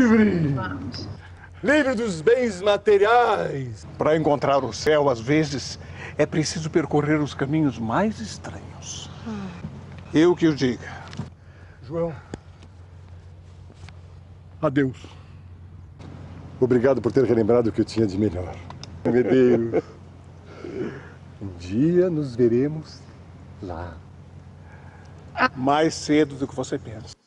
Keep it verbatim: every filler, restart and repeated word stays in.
livre! Vamos. Livre dos bens materiais! Para encontrar o céu, às vezes, é preciso percorrer os caminhos mais estranhos. Eu que o diga. João. Adeus. Obrigado por ter relembrado o que eu tinha de melhor. Meu Deus. Um dia nos veremos lá. Mais cedo do que você pensa.